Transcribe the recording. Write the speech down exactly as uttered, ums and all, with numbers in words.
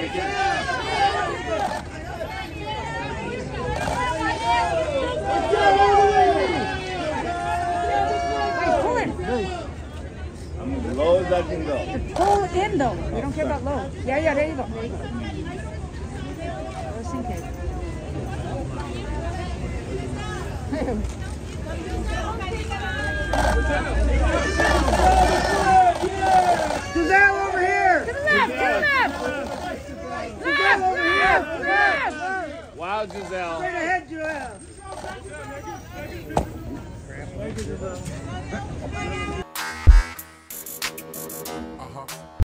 Low as I can go. Pull in though. We don't care about low. Yeah, yeah, there you go. There you go. Just in case. Gisele over here! To the left, to the left! Left, left, left! Wow, Gisele. Straight ahead, Gisele.